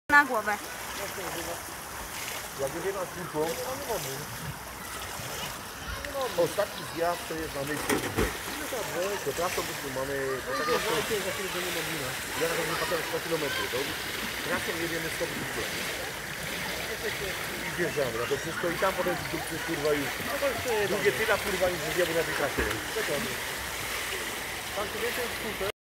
Na głowę. Jak jedziemy na kilku, ostatni zjazd to jest na miejscu wyżej. To trasą mamy, to tak jak ja na pewno patrzę 100 km, to trasą jedziemy 100 km. I wjeżdżamy na to wszystko i tam potem kurwa już drugie tyle kurwa niż jedziemy na tej trasie.